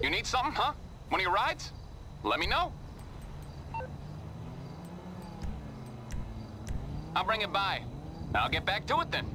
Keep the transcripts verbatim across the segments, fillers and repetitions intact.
You need something, huh? One of your rides? Let me know. I'll bring it by. I'll get back to it then.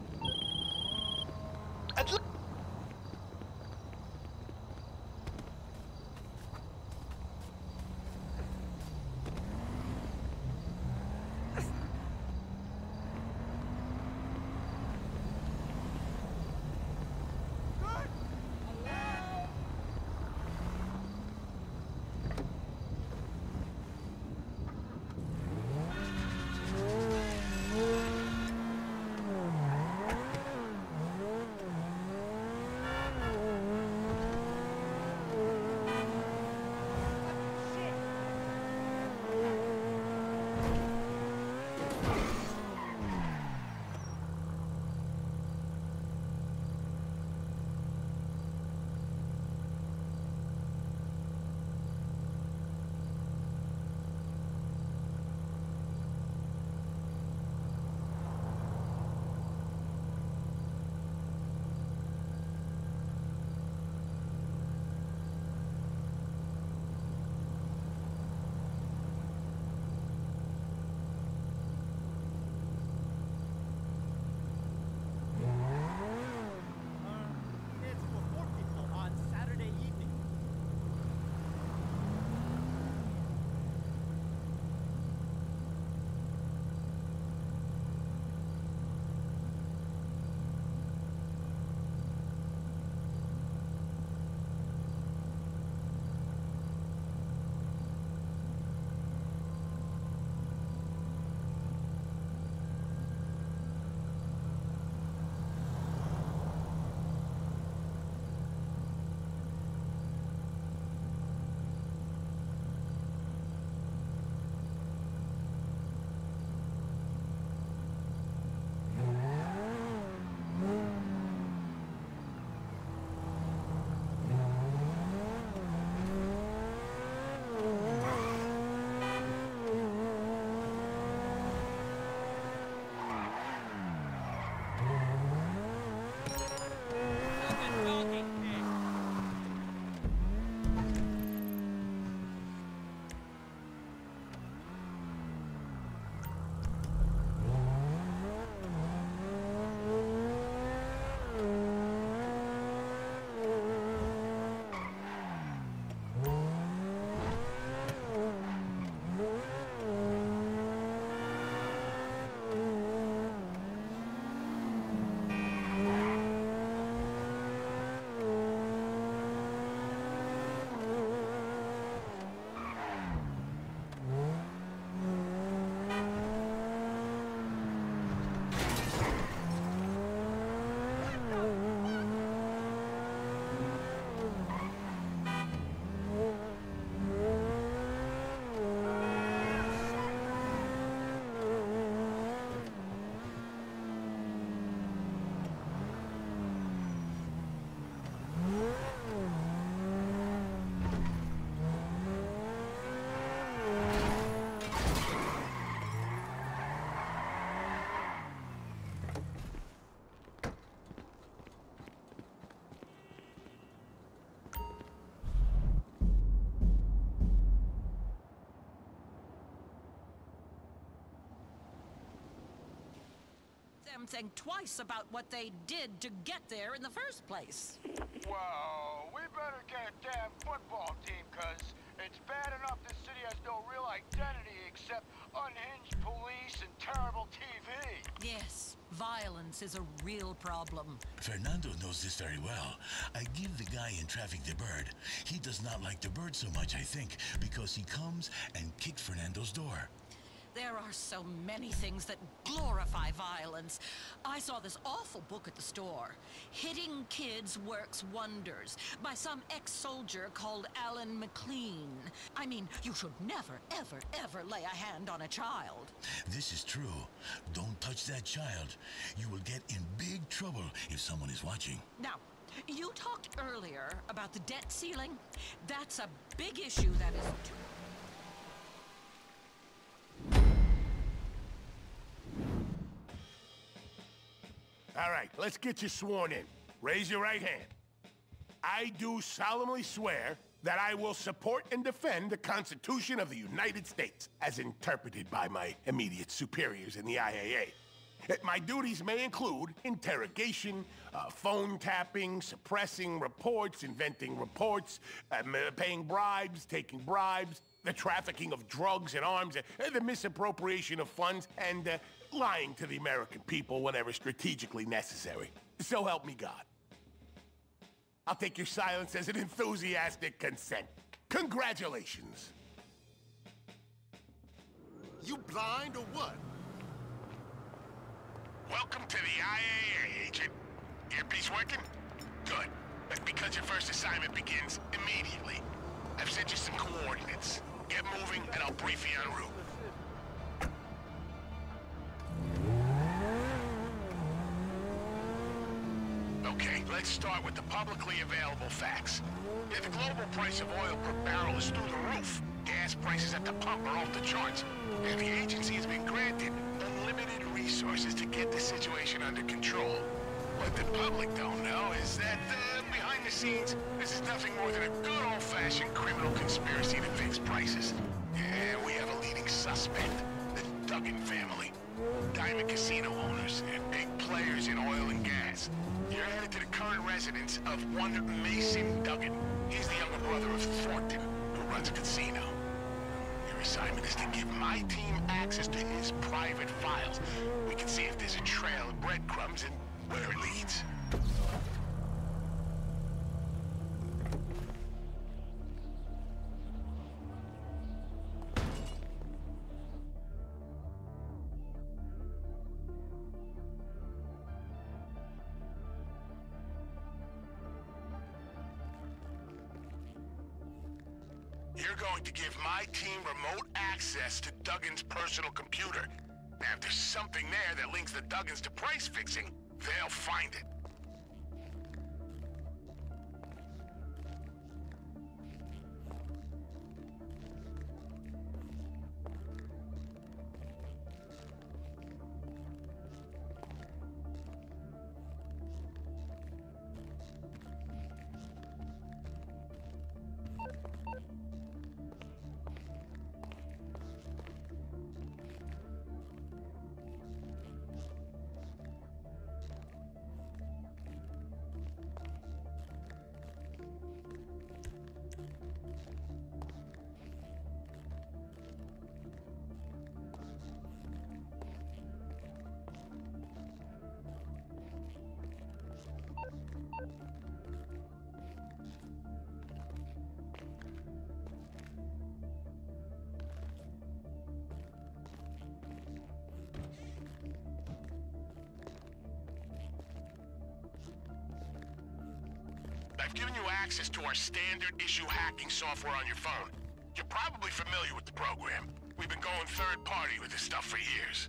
Them think twice about what they did to get there in the first place. Whoa, we better get a damn football team, cuz it's bad enough this city has no real identity except unhinged police and terrible T V. Yes, violence is a real problem. Fernando knows this very well. I give the guy in traffic the bird. He does not like the bird so much, I think, because he comes and kicks Fernando's door. There are so many things that glorify violence. I saw this awful book at the store, Hitting Kids Works Wonders, by some ex-soldier called Alan McLean. I mean, you should never, ever, ever lay a hand on a child. This is true. Don't touch that child. You will get in big trouble if someone is watching. Now, you talked earlier about the debt ceiling. That's a big issue that is too... All right, let's get you sworn in. Raise your right hand. I do solemnly swear that I will support and defend the Constitution of the United States, as interpreted by my immediate superiors in the I A A. My duties may include interrogation, uh, phone tapping, suppressing reports, inventing reports, um, uh, paying bribes, taking bribes, the trafficking of drugs and arms, uh, the misappropriation of funds, and uh, lying to the American people whenever strategically necessary. So help me God. I'll take your silence as an enthusiastic consent. Congratulations. You blind or what? Welcome to the I A A, Agent. Earpiece working? Good. That's because your first assignment begins immediately. I've sent you some coordinates. Get moving, and I'll brief you en route. Okay, let's start with the publicly available facts. Yeah, the global price of oil per barrel is through the roof. Gas prices at the pump are off the charts. And the agency has been granted unlimited resources to get the situation under control. What the public don't know is that, uh, behind the scenes, this is nothing more than a good old-fashioned criminal conspiracy to fix prices. Yeah, we have a leading suspect, the Duggan family. Diamond casino owners and big players in oil and gas. You're headed to the current residence of one Mason Duggan. He's the younger brother of Thornton, who runs a casino. Your assignment is to give my team access to his private files. We can see if there's a trail of breadcrumbs and where it leads. You're going to give my team remote access to Duggan's personal computer. Now, if there's something there that links the Duggans to price fixing, they'll find it. I've given you access to our standard issue hacking software on your phone. You're probably familiar with the program. We've been going third party with this stuff for years.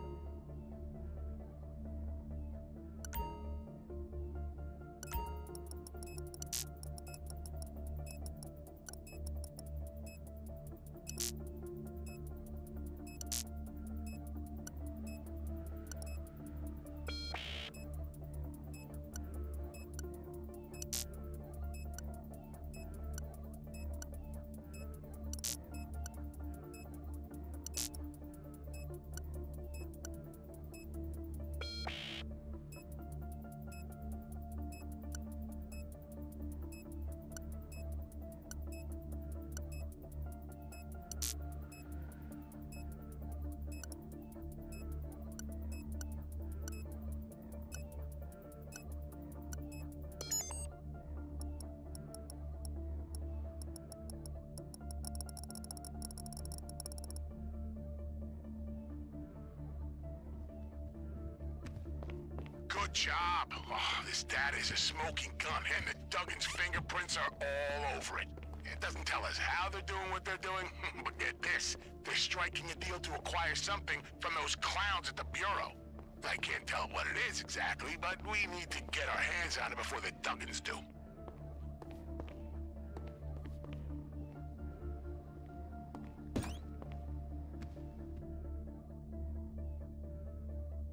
Good job. Oh, this data is a smoking gun, and the Duggan's fingerprints are all over it. It doesn't tell us how they're doing what they're doing, but get this. They're striking a deal to acquire something from those clowns at the Bureau. I can't tell what it is exactly, but we need to get our hands on it before the Duggans do.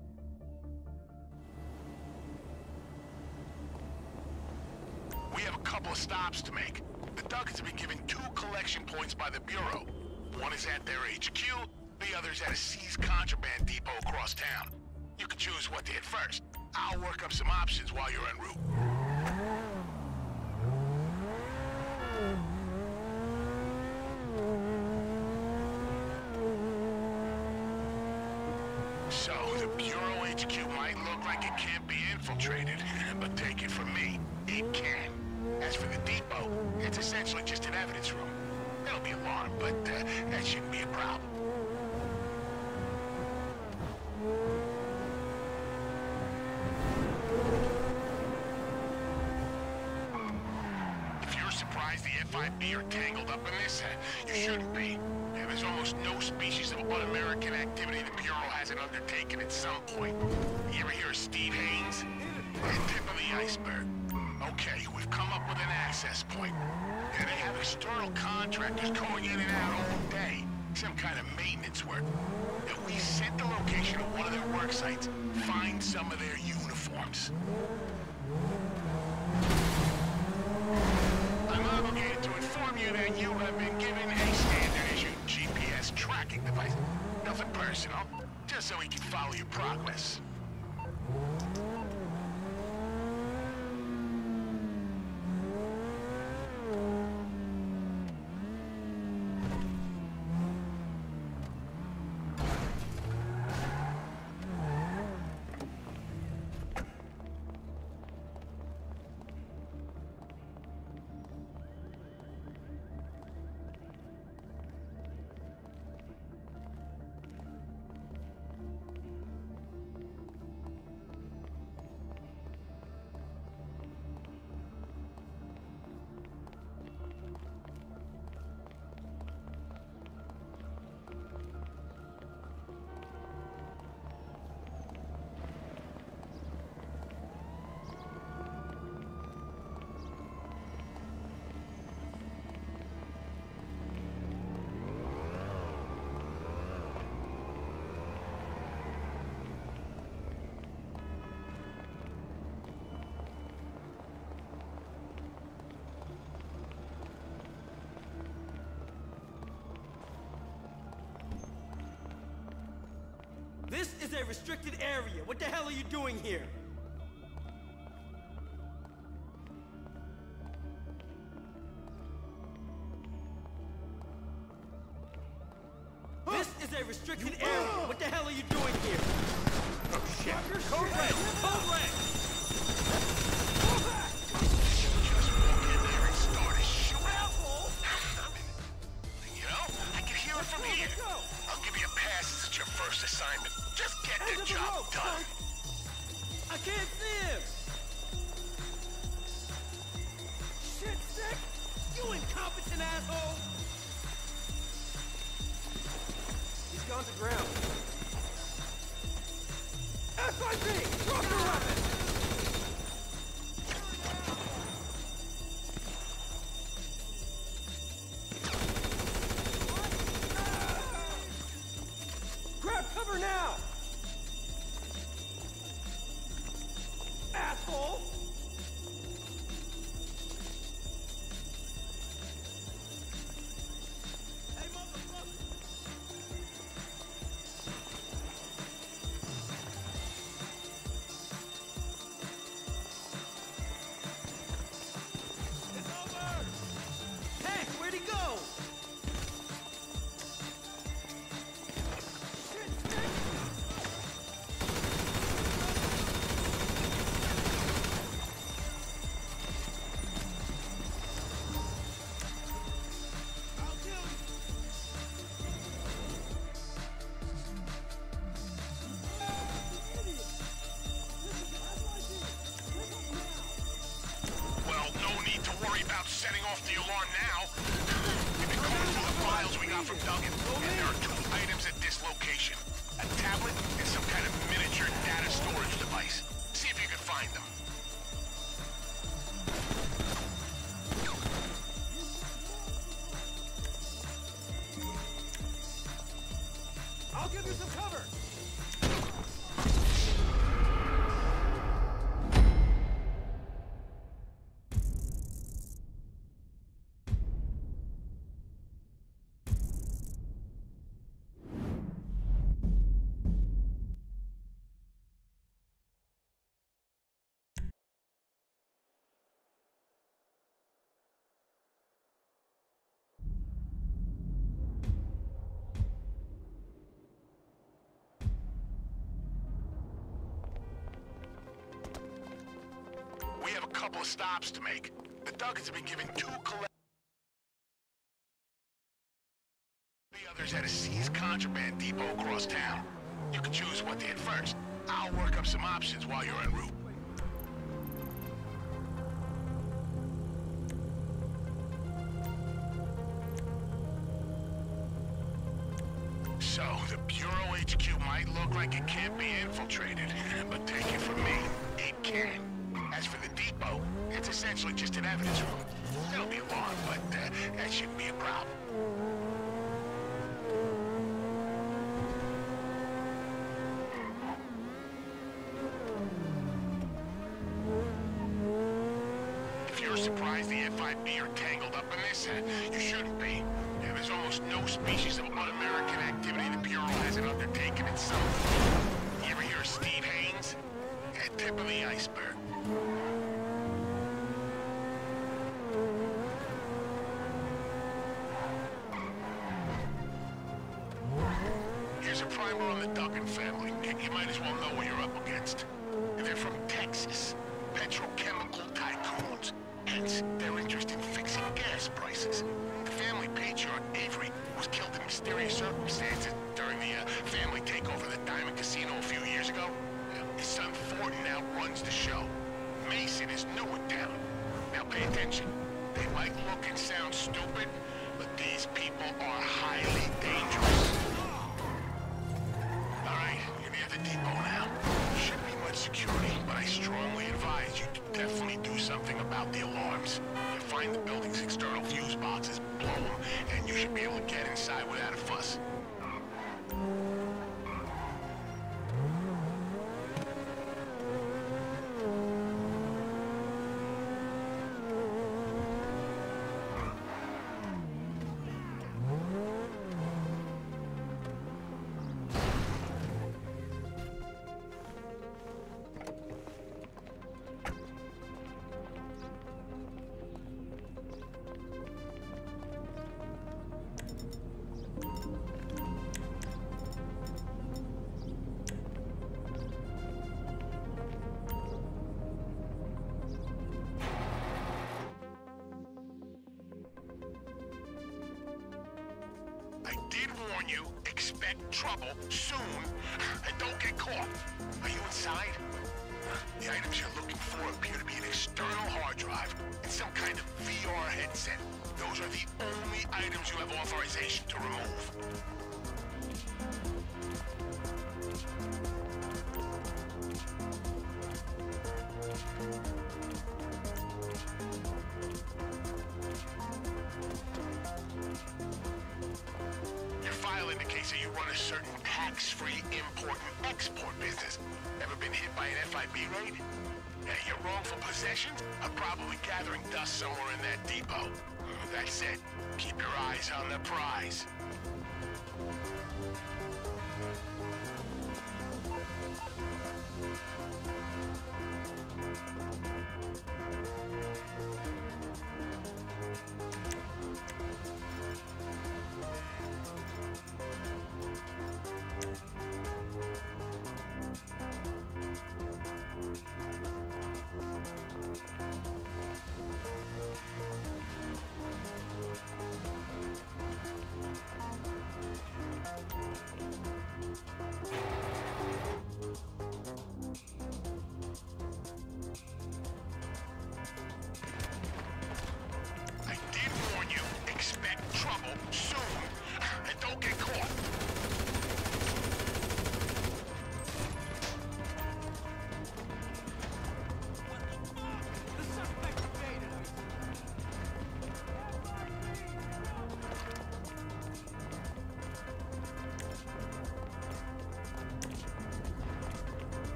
We have a couple of stops to make. The Duggars have been given two collection points by the Bureau. One is at their H Q, the other's at a seized contraband depot across town. You can choose what to hit first. I'll work up some options while you're en route. So, the Bureau H Q might look like it can't be infiltrated, but take it from me, it can. As for the depot, it's essentially just an evidence room. It'll be alarmed, but uh, that shouldn't be a problem. If you're surprised the F I B are tangled up in this, uh, you shouldn't be. Yeah, there's almost no species of un-American activity the Bureau hasn't undertaken at some point. You ever hear of Steve Haynes? The tip of the iceberg. Okay, we've come up with an access point. And they have external contractors going in and out all day. Some kind of maintenance work. And we sent the location of one of their work sites. Find some of their uniforms. I'm obligated to inform you that you have been given a standard-issue G P S tracking device. Nothing personal, just so we can follow your progress. This is a restricted area. What the hell are you doing here? This is a restricted area. What the hell are you doing here? Oh shit. Code red! Code red! Just walk in there and start a shootout? You know, I can hear it from here. I'll give you a pass. This is your first assignment. Just get the job done. I can't see him! Shit, sick! You incompetent asshole! He's gone to ground. F I B! Drop your weapon! Grab cover now! Asshole! Hey, motherfucker! It's over! Hey, where'd he go? Setting off the alarm now. We've been going through the files we got from Duggan, and there are two items at this location. A tablet and some kind of miniature data storage device. See if you can find them. I'll give you some cover! couple of stops to make. The Duggars have been given two collect... The others at a seized contraband depot across town. You can choose what to hit first. I'll work up some options while you're en route. So, the Bureau H Q might look like it can't be infiltrated, but take it from me, it can. As for the depot, it's essentially just an evidence room. It'll be long, but uh, that shouldn't be a problem. If you're surprised the F I B are tangled up in this, uh, you shouldn't be. Yeah, there's almost no species of un-American activity the Bureau hasn't undertaken itself. You ever hear of Steve Haynes? At tip of the iceberg. Here's a primer on the Duggan family. You might as well know what you're up against. They're from Texas. Petrochemical tycoons. Hence, their interest in fixing gas prices. The family patriarch, Avery, was killed in mysterious circumstances during the uh, family takeover of the Diamond Casino a few years ago. His son Thornton now runs the show. Mason is new in town. Now pay attention. They might look and sound stupid, but these people are highly dangerous. All right, you're near the depot now. Shouldn't be much security, but I strongly advise you to definitely do something about the alarms. You find the building's external fuse boxes, blow them, and you should be able to get inside without a fuss. I did warn you, expect trouble soon, and don't get caught. Are you inside? The items you're looking for appear to be an external hard drive and some kind of V R headset. Those are the only items you have authorization to remove. Your file indicates that you run a certain tax-free import and export business. Ever been hit by an F I B raid? Yeah, your wrongful possessions are probably gathering dust somewhere in that depot. That said, keep your eyes on the prize.